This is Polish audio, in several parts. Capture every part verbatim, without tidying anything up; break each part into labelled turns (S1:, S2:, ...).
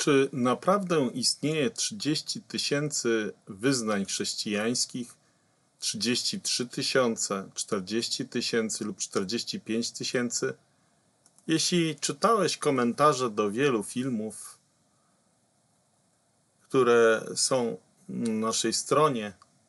S1: Czy naprawdę istnieje trzydzieści tysięcy wyznań chrześcijańskich, trzydzieści trzy tysiące, czterdzieści tysięcy lub czterdzieści pięć tysięcy? Jeśli czytałeś komentarze do wielu filmów, które są na naszej stronie,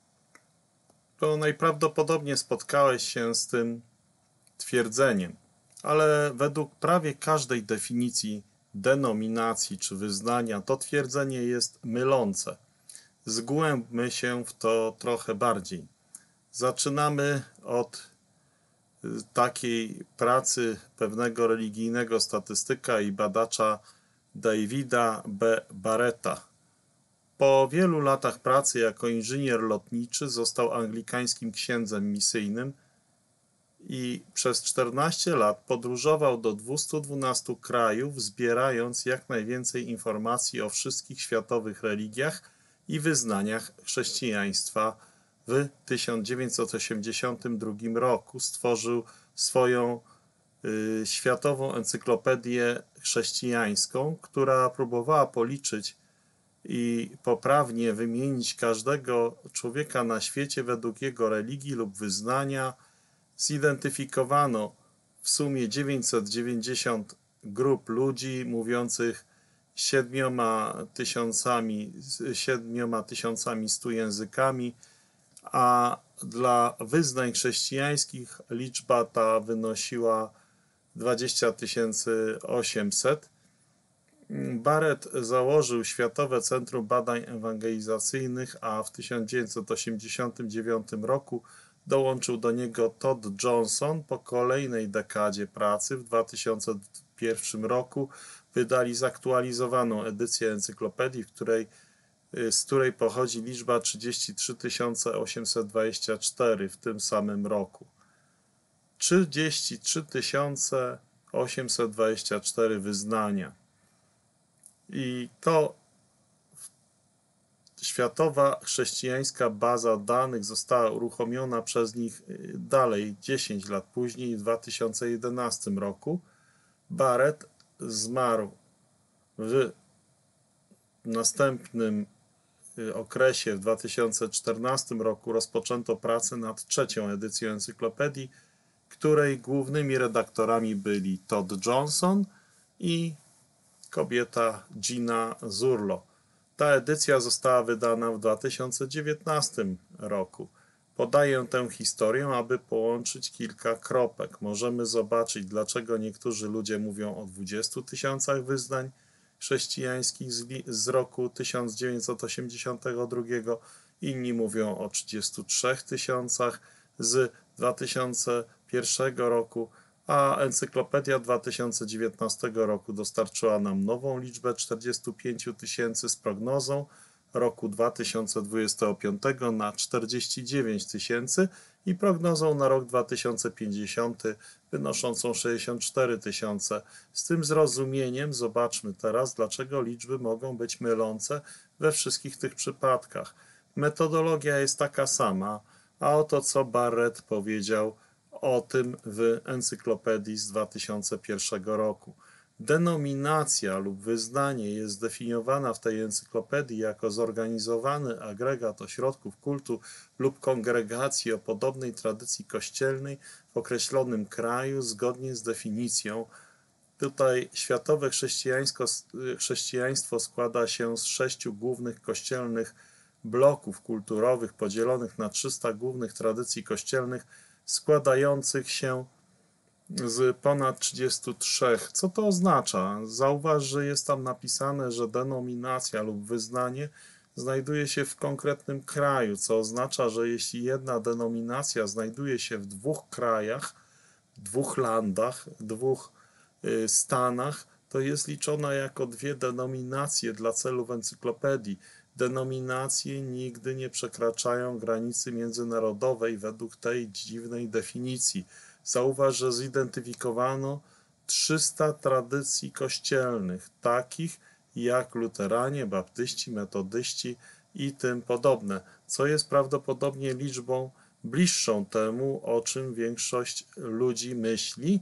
S1: to najprawdopodobniej spotkałeś się z tym twierdzeniem. Ale według prawie każdej definicji denominacji czy wyznania to twierdzenie jest mylące. Zgłębmy się w to trochę bardziej. Zaczynamy od takiej pracy pewnego religijnego statystyka i badacza Davida B. Barretta. Po wielu latach pracy jako inżynier lotniczy został anglikańskim księdzem misyjnym i przez czternaście lat podróżował do dwustu dwunastu krajów, zbierając jak najwięcej informacji o wszystkich światowych religiach i wyznaniach chrześcijaństwa. W tysiąc dziewięćset osiemdziesiątym drugim roku stworzył swoją y, światową encyklopedię chrześcijańską, która próbowała policzyć i poprawnie wymienić każdego człowieka na świecie według jego religii lub wyznania. Zidentyfikowano w sumie dziewięćset dziewięćdziesiąt grup ludzi mówiących siedmioma tysiącami, siedmioma tysiącami stu językami, a dla wyznań chrześcijańskich liczba ta wynosiła dwadzieścia tysięcy osiemset. Barrett założył Światowe Centrum Badań Ewangelizacyjnych, a w tysiąc dziewięćset osiemdziesiątym dziewiątym roku dołączył do niego Todd Johnson. Po kolejnej dekadzie pracy w dwa tysiące pierwszym roku wydali zaktualizowaną edycję encyklopedii, w której, z której pochodzi liczba trzydzieści trzy tysiące osiemset dwadzieścia cztery w tym samym roku. trzydzieści trzy tysiące osiemset dwadzieścia cztery wyznania. I to światowa chrześcijańska baza danych została uruchomiona przez nich dalej dziesięć lat później, w dwa tysiące jedenastym roku. Barrett zmarł w następnym okresie, w dwa tysiące czternastym roku rozpoczęto pracę nad trzecią edycją encyklopedii, której głównymi redaktorami byli Todd Johnson i kobieta Gina Zurlo. Ta edycja została wydana w dwa tysiące dziewiętnastym roku. Podaję tę historię, aby połączyć kilka kropek. Możemy zobaczyć, dlaczego niektórzy ludzie mówią o dwudziestu tysiącach wyznań chrześcijańskich z, z roku tysiąc dziewięćset osiemdziesiątego drugiego, inni mówią o trzydziestu trzech tysiącach z dwa tysiące pierwszego roku, a encyklopedia dwa tysiące dziewiętnastego roku dostarczyła nam nową liczbę czterdziestu pięciu tysięcy z prognozą roku dwa tysiące dwudziestego piątego na czterdzieści dziewięć tysięcy i prognozą na rok dwa tysiące pięćdziesiąty wynoszącą sześćdziesiąt cztery tysiące. Z tym zrozumieniem zobaczmy teraz, dlaczego liczby mogą być mylące we wszystkich tych przypadkach. Metodologia jest taka sama, a oto co Barrett powiedział o tym w encyklopedii z dwa tysiące pierwszego roku. Denominacja lub wyznanie jest zdefiniowana w tej encyklopedii jako zorganizowany agregat ośrodków kultu lub kongregacji o podobnej tradycji kościelnej w określonym kraju zgodnie z definicją. Tutaj światowe chrześcijaństwo składa się z sześciu głównych kościelnych bloków kulturowych podzielonych na trzysta głównych tradycji kościelnych składających się z ponad trzydziestu trzech. Co to oznacza? Zauważ, że jest tam napisane, że denominacja lub wyznanie znajduje się w konkretnym kraju, co oznacza, że jeśli jedna denominacja znajduje się w dwóch krajach, dwóch landach, dwóch y, stanach, to jest liczona jako dwie denominacje dla celów encyklopedii. Denominacje nigdy nie przekraczają granicy międzynarodowej według tej dziwnej definicji. Zauważ, że zidentyfikowano trzysta tradycji kościelnych, takich jak luteranie, baptyści, metodyści i tym podobne, co jest prawdopodobnie liczbą bliższą temu, o czym większość ludzi myśli,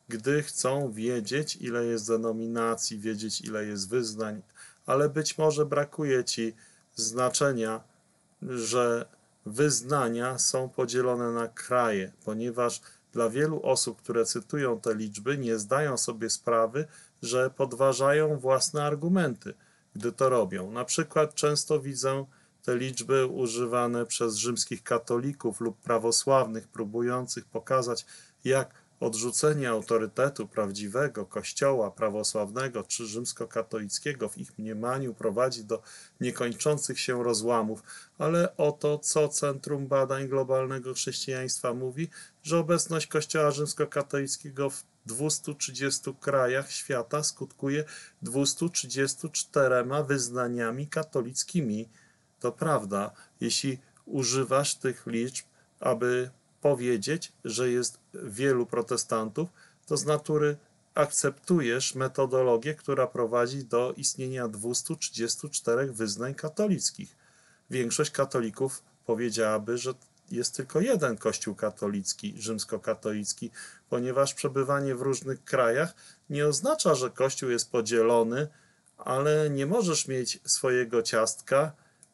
S1: gdy chcą wiedzieć, ile jest denominacji, wiedzieć, ile jest wyznań, ale być może brakuje ci znaczenia, że wyznania są podzielone na kraje, ponieważ dla wielu osób, które cytują te liczby, nie zdają sobie sprawy, że podważają własne argumenty, gdy to robią. Na przykład często widzę te liczby używane przez rzymskich katolików lub prawosławnych, próbujących pokazać, jak odrzucenie autorytetu prawdziwego Kościoła prawosławnego czy rzymskokatolickiego w ich mniemaniu prowadzi do niekończących się rozłamów, ale oto co Centrum Badań Globalnego Chrześcijaństwa mówi, że obecność Kościoła rzymskokatolickiego w dwustu trzydziestu krajach świata skutkuje dwustu trzydziestu czterema wyznaniami katolickimi. To prawda, jeśli używasz tych liczb, aby powiedzieć, że jest wielu protestantów, to z natury akceptujesz metodologię, która prowadzi do istnienia dwustu trzydziestu czterech wyznań katolickich. Większość katolików powiedziałaby, że jest tylko jeden kościół katolicki, rzymskokatolicki, ponieważ przebywanie w różnych krajach nie oznacza, że kościół jest podzielony, ale nie możesz mieć swojego ciastka,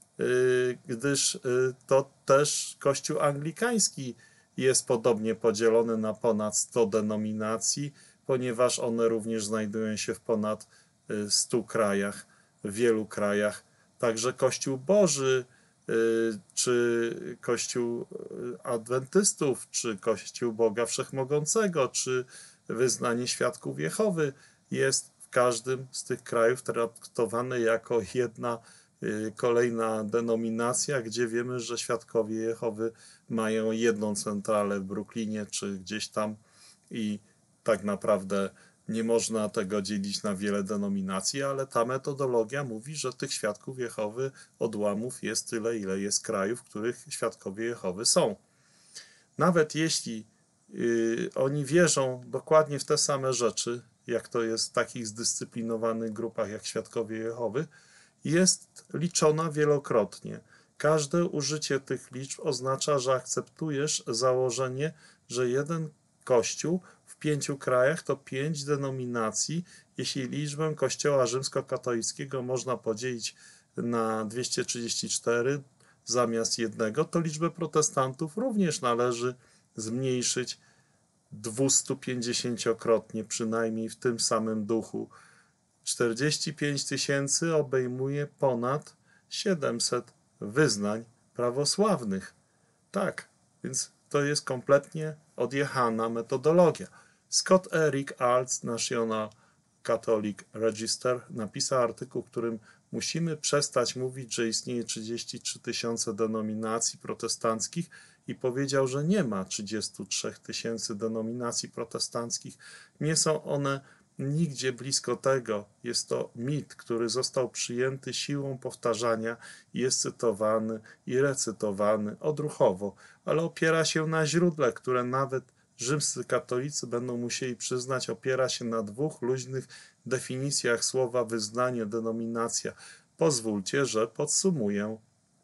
S1: gdyż to też kościół anglikański jest podobnie podzielony na ponad sto denominacji, ponieważ one również znajdują się w ponad stu krajach, w wielu krajach. Także Kościół Boży, czy Kościół Adwentystów, czy Kościół Boga Wszechmogącego, czy wyznanie Świadków Jehowy jest w każdym z tych krajów traktowany jako jedna kolejna denominacja, gdzie wiemy, że Świadkowie Jehowy mają jedną centralę w Brooklynie czy gdzieś tam i tak naprawdę nie można tego dzielić na wiele denominacji, ale ta metodologia mówi, że tych Świadków Jehowy odłamów jest tyle, ile jest krajów, w których Świadkowie Jehowy są. Nawet jeśli yy, oni wierzą dokładnie w te same rzeczy, jak to jest w takich zdyscyplinowanych grupach jak Świadkowie Jehowy, jest liczona wielokrotnie. Każde użycie tych liczb oznacza, że akceptujesz założenie, że jeden kościół w pięciu krajach to pięć denominacji. Jeśli liczbę Kościoła rzymskokatolickiego można podzielić na dwieście trzydzieści cztery zamiast jednego, to liczbę protestantów również należy zmniejszyć dwustupięćdziesięciokrotnie, przynajmniej w tym samym duchu. czterdzieści pięć tysięcy obejmuje ponad siedemset wyznań prawosławnych. Tak, więc to jest kompletnie odjechana metodologia. Scott Eric Alts, National Catholic Register, napisał artykuł, w którym musimy przestać mówić, że istnieje trzydzieści trzy tysiące denominacji protestanckich i powiedział, że nie ma trzydziestu trzech tysięcy denominacji protestanckich. Nie są one nigdzie blisko tego. Jest to mit, który został przyjęty siłą powtarzania i jest cytowany i recytowany odruchowo, ale opiera się na źródle, które nawet rzymscy katolicy będą musieli przyznać, opiera się na dwóch luźnych definicjach słowa wyznanie, denominacja. Pozwólcie, że podsumuję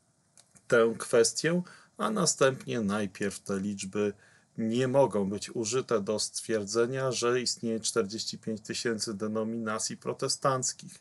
S1: tę kwestię, a następnie najpierw te liczby nie mogą być użyte do stwierdzenia, że istnieje czterdzieści pięć tysięcy denominacji protestanckich,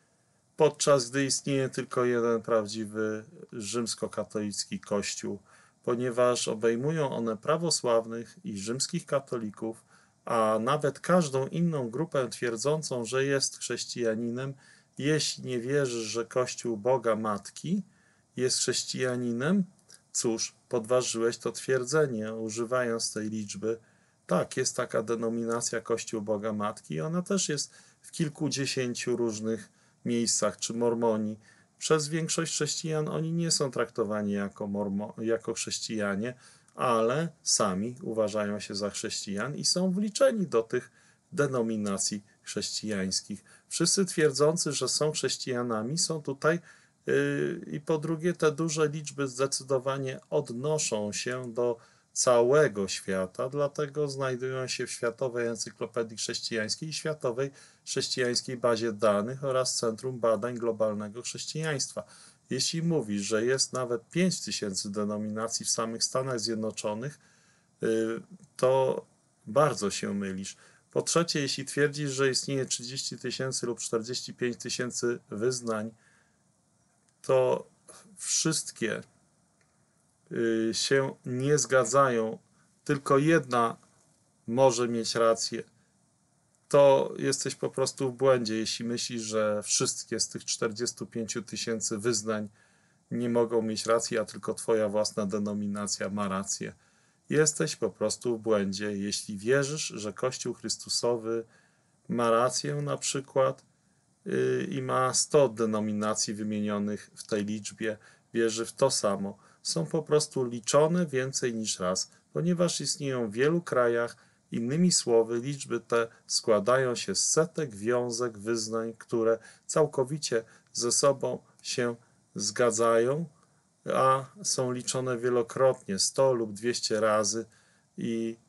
S1: podczas gdy istnieje tylko jeden prawdziwy rzymskokatolicki kościół, ponieważ obejmują one prawosławnych i rzymskich katolików, a nawet każdą inną grupę twierdzącą, że jest chrześcijaninem, jeśli nie wierzysz, że Kościół Boga Matki jest chrześcijaninem, cóż, podważyłeś to twierdzenie, używając tej liczby. Tak, jest taka denominacja Kościół Boga Matki i ona też jest w kilkudziesięciu różnych miejscach, czy mormoni. Przez większość chrześcijan oni nie są traktowani jako, mormo, jako chrześcijanie, ale sami uważają się za chrześcijan i są wliczeni do tych denominacji chrześcijańskich. Wszyscy twierdzący, że są chrześcijanami, są tutaj yy, i po drugie te duże liczby zdecydowanie odnoszą się do całego świata, dlatego znajdują się w Światowej Encyklopedii Chrześcijańskiej i Światowej Chrześcijańskiej Bazie Danych oraz Centrum Badań Globalnego Chrześcijaństwa. Jeśli mówisz, że jest nawet pięć tysięcy denominacji w samych Stanach Zjednoczonych, to bardzo się mylisz, Po trzecie, jeśli twierdzisz, że istnieje trzydzieści tysięcy lub czterdzieści pięć tysięcy wyznań, to wszystkie y, się nie zgadzają. Tylko jedna może mieć rację. To jesteś po prostu w błędzie, jeśli myślisz, że wszystkie z tych czterdziestu pięciu tysięcy wyznań nie mogą mieć racji, a tylko twoja własna denominacja ma rację. Jesteś po prostu w błędzie, jeśli wierzysz, że Kościół Chrystusowy ma rację na przykład yy, i ma sto denominacji wymienionych w tej liczbie, wierzy w to samo. Są po prostu liczone więcej niż raz, ponieważ istnieją w wielu krajach. Innymi słowy, liczby te składają się z setek wiązek wyznań, które całkowicie ze sobą się zgadzają, a są liczone wielokrotnie, sto lub dwieście razy i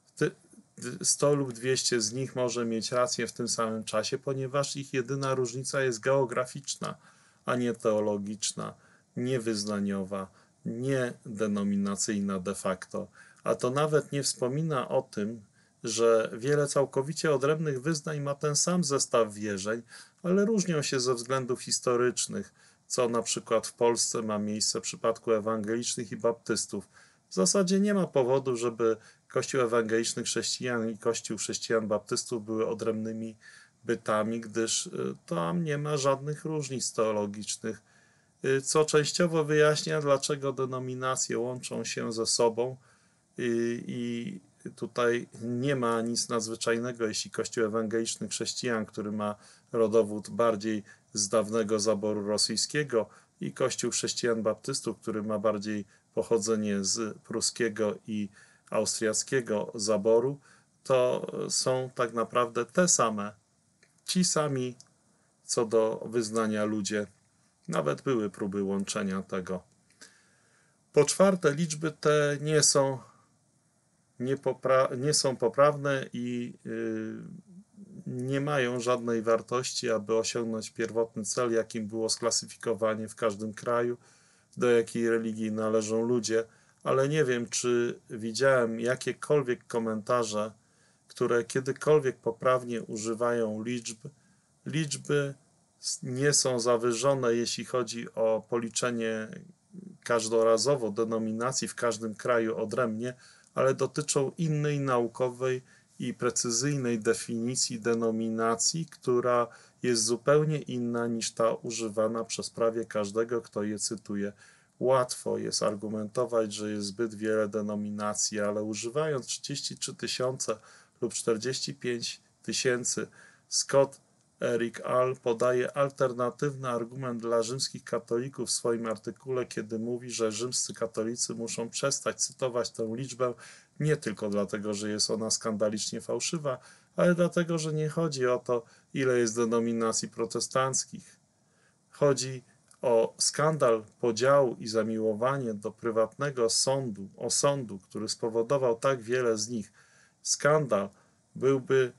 S1: sto lub dwieście z nich może mieć rację w tym samym czasie, ponieważ ich jedyna różnica jest geograficzna, a nie teologiczna, nie wyznaniowa, nie denominacyjna de facto. A to nawet nie wspomina o tym, że wiele całkowicie odrębnych wyznań ma ten sam zestaw wierzeń, ale różnią się ze względów historycznych, co na przykład w Polsce ma miejsce w przypadku ewangelicznych i baptystów. W zasadzie nie ma powodu, żeby Kościół ewangeliczny chrześcijan i Kościół chrześcijan baptystów były odrębnymi bytami, gdyż tam nie ma żadnych różnic teologicznych, co częściowo wyjaśnia, dlaczego denominacje łączą się ze sobą i, i tutaj nie ma nic nadzwyczajnego, jeśli Kościół ewangeliczny chrześcijan, który ma rodowód bardziej z dawnego zaboru rosyjskiego, i Kościół chrześcijan baptystów, który ma bardziej pochodzenie z pruskiego i austriackiego zaboru, to są tak naprawdę te same, ci sami co do wyznania ludzie. Nawet były próby łączenia tego. Po czwarte, liczby te nie są Nie, popra- nie są poprawne i yy, nie mają żadnej wartości, aby osiągnąć pierwotny cel, jakim było sklasyfikowanie w każdym kraju, do jakiej religii należą ludzie, ale nie wiem, czy widziałem jakiekolwiek komentarze, które kiedykolwiek poprawnie używają liczb. Liczby nie są zawyżone, jeśli chodzi o policzenie każdorazowo denominacji w każdym kraju odrębnie, ale dotyczą innej naukowej i precyzyjnej definicji denominacji, która jest zupełnie inna niż ta używana przez prawie każdego, kto je cytuje. Łatwo jest argumentować, że jest zbyt wiele denominacji, ale używając trzydzieści trzy tysiące lub czterdzieści pięć tysięcy, Scott Eric All podaje alternatywny argument dla rzymskich katolików w swoim artykule, kiedy mówi, że rzymscy katolicy muszą przestać cytować tę liczbę nie tylko dlatego, że jest ona skandalicznie fałszywa, ale dlatego, że nie chodzi o to, ile jest denominacji protestanckich. Chodzi o skandal podziału i zamiłowanie do prywatnego sądu, osądu, który spowodował tak wiele z nich. Skandal byłby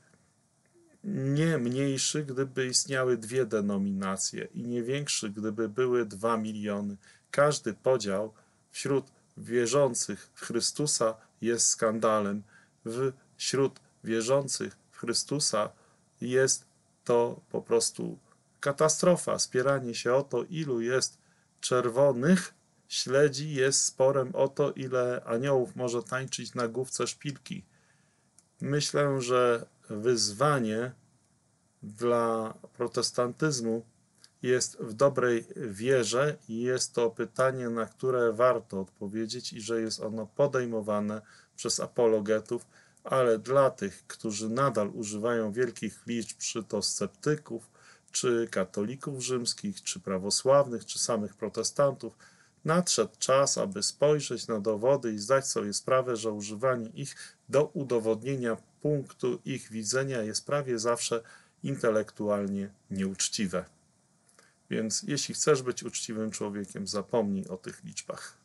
S1: nie mniejszy, gdyby istniały dwie denominacje i nie większy, gdyby były dwa miliony. Każdy podział wśród wierzących w Chrystusa jest skandalem. Wśród wierzących w Chrystusa jest to po prostu katastrofa. Spieranie się o to, ilu jest czerwonych śledzi, jest sporem o to, ile aniołów może tańczyć na główce szpilki. Myślę, że wyzwanie dla protestantyzmu jest w dobrej wierze i jest to pytanie, na które warto odpowiedzieć i że jest ono podejmowane przez apologetów, ale dla tych, którzy nadal używają wielkich liczb, czy to sceptyków, czy katolików rzymskich, czy prawosławnych, czy samych protestantów, nadszedł czas, aby spojrzeć na dowody i zdać sobie sprawę, że używanie ich do udowodnienia punktu ich widzenia jest prawie zawsze intelektualnie nieuczciwe. Więc jeśli chcesz być uczciwym człowiekiem, zapomnij o tych liczbach.